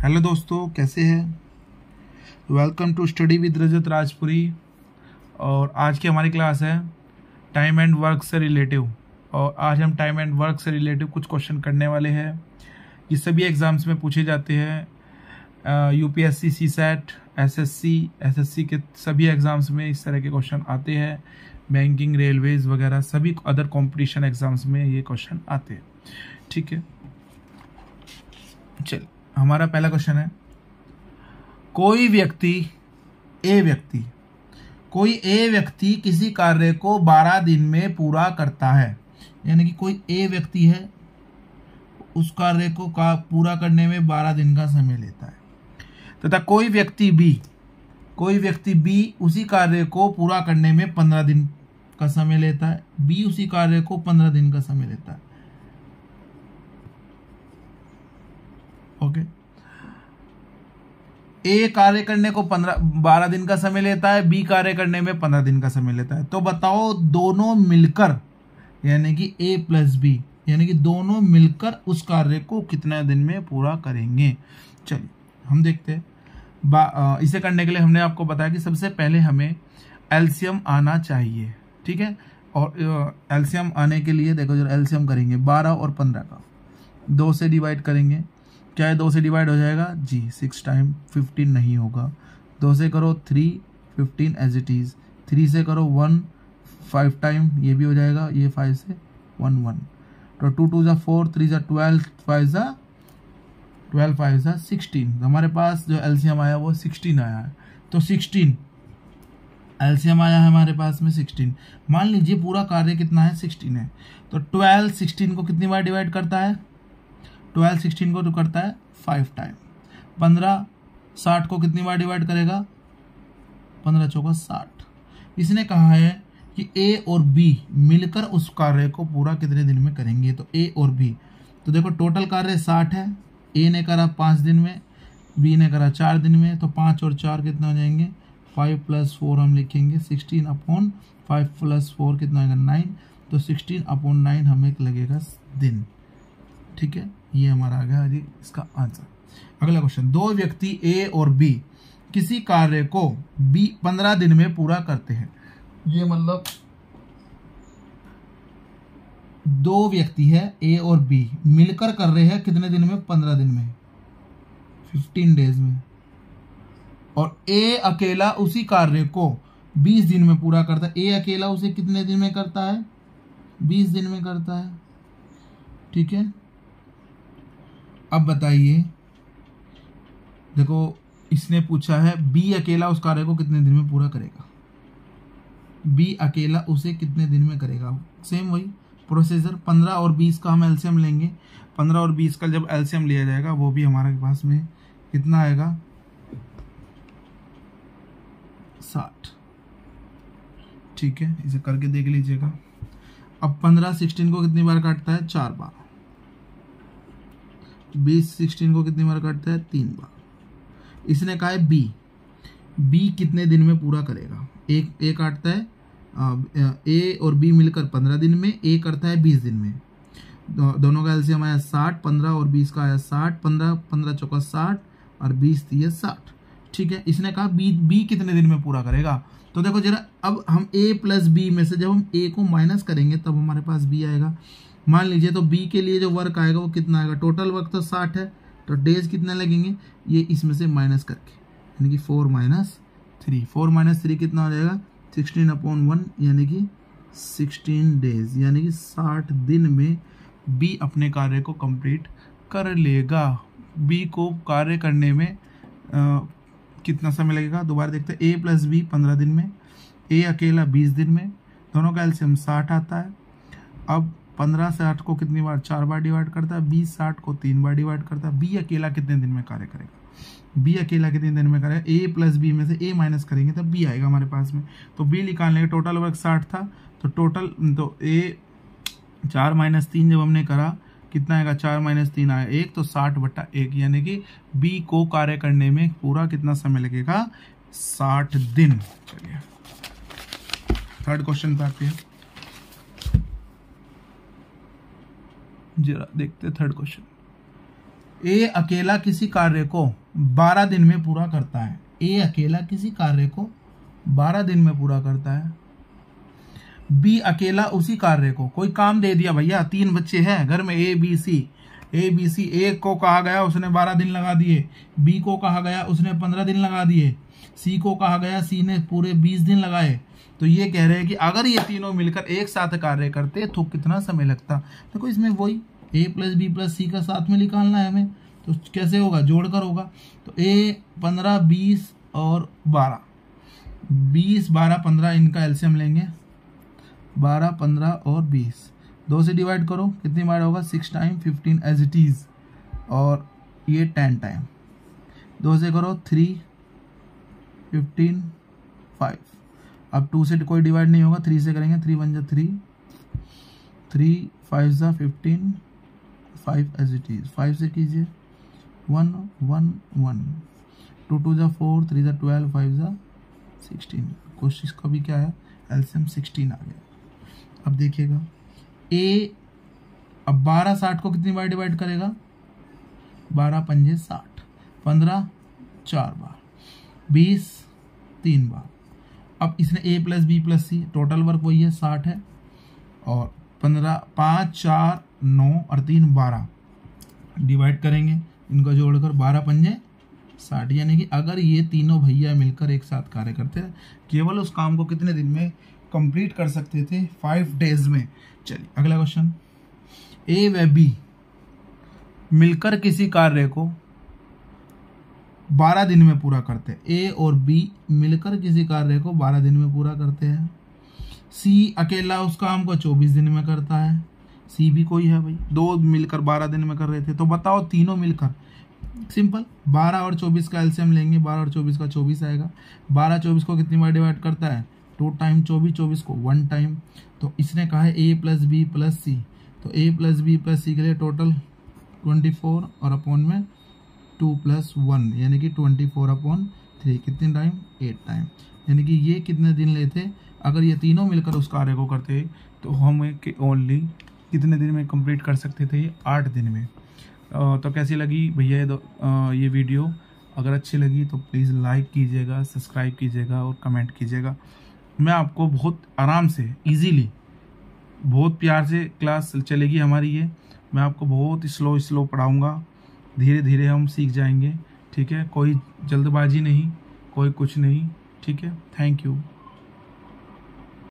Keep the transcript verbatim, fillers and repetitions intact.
Hello दोस्तों, कैसे हैं? Welcome to study with Rajat Rajpuri. और आज की हमारी क्लास है टाइम एंड वर्क से रिलेटिव। और आज हम टाइम एंड वर्क से रिलेटिव कुछ क्वेश्चन करने वाले हैं। ये सभी एग्जाम्स में पूछे जाते हैं। यूपीएससी, सीसैट, एसएससी, एसएससी के सभी एग्जाम्स में इस तरह के क्वेश्चन आते हैं। बैंकिंग, रेलवेज वगैरह सभी अदर कंपटीशन एग्जाम्स में ये क्वेश्चन आते हैं। ठीक है, चल हमारा पहला क्वेश्चन है, कोई व्यक्ति ए व्यक्ति कोई ए व्यक्ति किसी कार्य को बारह दिन में पूरा करता है। यानी कि कोई ए व्यक्ति है, उस कार्य को का पूरा करने में बारह दिन का समय लेता है, तथा कोई व्यक्ति बी कोई व्यक्ति बी उसी कार्य को पूरा करने में पंद्रह दिन का समय लेता है। बी उसी कार्य को पंद्रह दिन का समय लेता है। ओके, ए कार्य करने को पंद्रह बारह दिन का समय लेता है, बी कार्य करने में पंद्रह दिन का समय लेता है। तो बताओ दोनों मिलकर, यानी कि ए प्लस बी, यानी कि दोनों मिलकर उस कार्य को कितने दिन में पूरा करेंगे। चलिए हम देखते हैं। इसे करने के लिए हमने आपको बताया कि सबसे पहले हमें एलसीएम आना चाहिए। ठीक है, और एलसीएम आने के लिए देखो, जो एलसीएम करेंगे बारह और पंद्रह का, दो से डिवाइड करेंगे। क्या है, दो से डिवाइड हो जाएगा जी, सिक्स टाइम फिफ्टीन नहीं होगा। दो से करो three, fifteen as it is. Three से करो वन, फाइव टाइम, ये भी हो जाएगा। ये फाइव से वन वन, तो टू टू जा फोर, थ्री जा ट्वेल्व, फाइव जा ट्वेल्व, फाइव जा सिक्सटीन। हमारे पास जो एलसीएम आया वो सिक्सटीन आया है। तो सिक्सटीन एलसीएम आया है हमारे पास में सिक्सटीन। मान लीजिए पूरा कार्य कितना है, सिक्सटीन है। तो ट्वेल्व सिक्सटीन को कितनी बार डिवाइड करता है? ट्वेल्व सिक्सटीन को तो करता है फाइव टाइम। पंद्रह साठ को कितनी बार डिवाइड करेगा? पंद्रह चौका साठ। इसने कहा है कि ए और बी मिलकर उस कार्य को पूरा कितने दिन में करेंगे। तो ए और बी, तो देखो टोटल कार्य साठ है। ए ने करा पाँच दिन में, बी ने करा चार दिन में। तो पाँच और चार कितना हो जाएंगे? फाइव प्लस फोर हम लिखेंगे, sixteen upon five plus four कितना होगा? नाइन। तो सिक्सटीन अपॉन नाइन हमें लगेगा दिन। ठीक है, ये हमारा आ गया जी इसका आंसर। अगला क्वेश्चन, दो व्यक्ति ए और बी किसी कार्य को बी पंद्रह दिन में पूरा करते हैं। ये मतलब दो व्यक्ति है ए और बी मिलकर कर रहे हैं कितने दिन में? पंद्रह दिन में, फिफ्टीन डेज में। और ए अकेला उसी कार्य को बीस दिन में पूरा करता है। ए अकेला उसे कितने दिन में करता है? बीस दिन में करता है। ठीक है, अब बताइए, देखो इसने पूछा है बी अकेला उस कार्य को कितने दिन में पूरा करेगा। बी अकेला उसे कितने दिन में करेगा? सेम वही प्रोसीजर, पंद्रह और बीस का हम एलसीएम लेंगे। पंद्रह और बीस का जब एलसीएम लिया जाएगा वो भी हमारे पास में कितना आएगा? साठ। ठीक है, इसे करके देख लीजिएगा। अब पंद्रह सिक्सटीन को कितनी बार काटता है? चार बार। बीस सिक्सटीन को कितनी बार काटता है? तीन बार। इसने कहा है बी बी कितने दिन में पूरा करेगा। एक ए काटता है, ए और बी मिलकर पंद्रह दिन में, ए करता है बीस दिन में। दो, दोनों का एलसीएम आया साठ, पंद्रह और बीस का आया साठ। पंद्रह पंद्रह चौका साठ और बीस दिए साठ। ठीक है, इसने कहा बी बी कितने दिन में पूरा करेगा। तो देखो जरा, अब हम ए प्लस बी में से जब हम ए को माइनस करेंगे तब हमारे पास बी आएगा। मान लीजिए, तो बी के लिए जो वर्क आएगा वो कितना आएगा? टोटल वर्क तो साठ है, तो डेज कितने लगेंगे? ये इसमें से माइनस करके, यानी कि four minus three. Four minus three कितना हो जाएगा? सिक्सटीन अपॉन वन, यानी कि सिक्सटीन डेज, यानी कि साठ दिन में बी अपने कार्य को कंप्लीट कर लेगा। बी को कार्य करने में आ, कितना समय लगेगा? दोबारा देखते हैं। ए प्लस बी पंद्रह दिन में, ए अकेला बीस दिन में, दोनों का एलसीएम साठ आता है। अब पंद्रह साठ को कितनी बार? चार बार डिवाइड करता है। बीस साठ को तीन बार डिवाइड करता है। बी अकेला कितने दिन में कार्य करेगा? बी अकेला कितने दिन में करेगा? ए प्लस बी में से ए माइनस करेंगे तब बी आएगा हमारे पास में। तो बी निकाल लेंगे। टोटल वर्क साठ था, तो टोटल तो ए चार माइनस तीन जब हमने करा कितना आएगा? चार माइनस तीन आया एक, तो साठ बट्टा एक, यानी कि बी को कार्य करने में पूरा कितना समय लगेगा? साठ दिन। चलिए थर्ड क्वेश्चन पे आते हैं। जरा देखते थर्ड क्वेश्चन। ए अकेला किसी कार्य को बारह दिन में पूरा करता है। ए अकेला किसी कार्य को बारह दिन में पूरा करता है। बी अकेला उसी कार्य को, कोई काम दे दिया भैया, तीन बच्चे हैं घर में, A B C, A B C, ए को कहा गया उसने बारह दिन लगा दिए, बी को कहा गया उसने पंद्रह दिन लगा दिए, सी को कहा गया सी ने पूरे बीस दिन लगाए। तो ये कह रहे हैं कि अगर ये तीनों मिलकर एक साथ कार्य करते तो कितना समय लगता। देखो इसमें वही A plus B plus C का साथ में निकालना है हमें, तो कैसे होगा, जोड़कर होगा। तो ए पंद्रह बीस और बारह, बीस बारह पंद्रह, इनका एलसीएम लेंगे, बारह पंद्रह और बीस, दो से डिवाइड करो, कितनी बार होगा, six time fifteen as it is, और ये टेन टाइम, दो से करो थ्री फिफ्टीन फाइव। अब टू से कोई डिवाइड नहीं होगा, थ्री से करेंगे, थ्री वन जा थ्री, थ्री फाइव जा fifteen, five as it is, five से कीजिए one one one, two two जा फोर, थ्री जा ट्वेल्व, फाइव जा सिक्सटीन। कोशिश का भी क्या है, एलसीएम सिक्सटीन आ गया। अब देखिएगा ए, अब बारह साठ को कितनी बार डिवाइड करेगा, बारह पंजे साठ, पंद्रह चार बार, बीस तीन बार। अब इसने A plus B plus C, total work वही है साठ है, और पंद्रह पाँच चार नौ और तीन बारह, डिवाइड करेंगे इनको जोड़कर, बारह पंजे साठ। यानी कि अगर ये तीनों भैया मिलकर एक साथ कार्य करते हैं, केवल उस काम को कितने दिन में कंप्लीट कर सकते थे, फाइव डेज में। चलिए अगला क्वेश्चन, ए व बी मिलकर किसी कार्य को बारह दिन में पूरा करते हैं। ए और बी मिलकर किसी कार्य को बारह दिन में पूरा करते हैं। सी अकेला उस काम को चौबीस दिन में करता है। सी भी कोई है भाई, दो मिलकर बारह दिन में कर रहे थे, तो बताओ तीनों मिलकर, सिंपल बारह और चौबीस का एलसीएम लेंगे, बारह और चौबीस का चौबीस आएगा। बारह चौबीस को कितनी बार डिवाइड करता है, टू टाइम चौबीस, चौबीस को वन टाइम। तो इसने कहा है A plus B plus C, तो A plus B plus C के लिए टोटल ट्वेंटी फोर और अपॉन में टू प्लस वन, यानी कि ट्वेंटी फोर अपॉन थ्री, कितने टाइम, एट टाइम। यानी कि ये कितने दिन लेते, अगर ये तीनों मिलकर उस कार्य को करते तो हम ओनली कितने दिन में कंप्लीट कर सकते थे, आठ दिन में। तो कैसी लगी भैया ये ये वीडियो, अगर अच्छी लगी तो प्लीज़ लाइक कीजिएगा, सब्सक्राइब कीजिएगा और कमेंट कीजिएगा। मैं आपको बहुत आराम से इजीली, बहुत प्यार से क्लास चलेगी हमारी ये, मैं आपको बहुत स्लो स्लो पढ़ाऊँगा, धीरे धीरे हम सीख जाएंगे, ठीक है। कोई जल्दबाजी नहीं, कोई कुछ नहीं, ठीक है। Thank you.